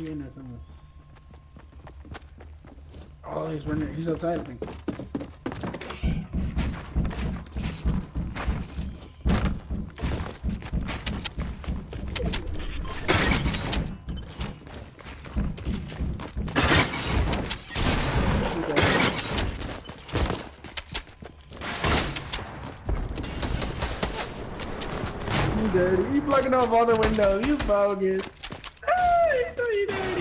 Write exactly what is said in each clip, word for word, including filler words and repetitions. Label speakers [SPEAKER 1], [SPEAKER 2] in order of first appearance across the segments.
[SPEAKER 1] be in there somewhere. Oh, he's running. He's outside, I think. You dirty. You blocking off all the windows. You bogus. Ah, you so you dirty.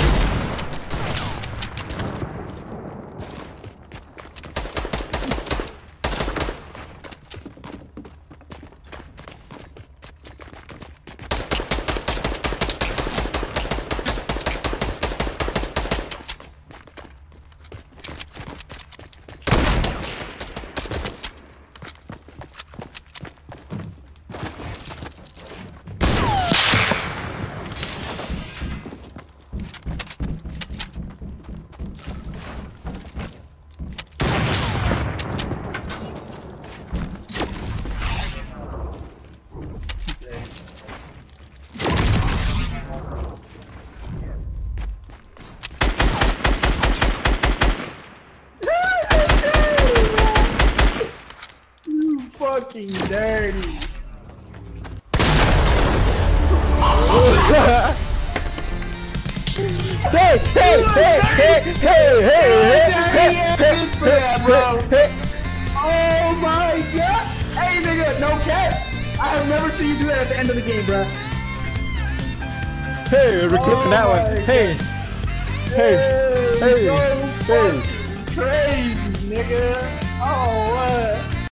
[SPEAKER 1] Fucking dirty.
[SPEAKER 2] Hey, hey, hey, hey, hey, hey, hey, hey, hey,
[SPEAKER 1] bro. Oh my god. Hey nigga, no cap. I have never seen you do that at the end of the game, bro.
[SPEAKER 2] hey, we're clipping that one. Hey, hey, hey, hey.
[SPEAKER 1] Crazy, nigga. Oh, what?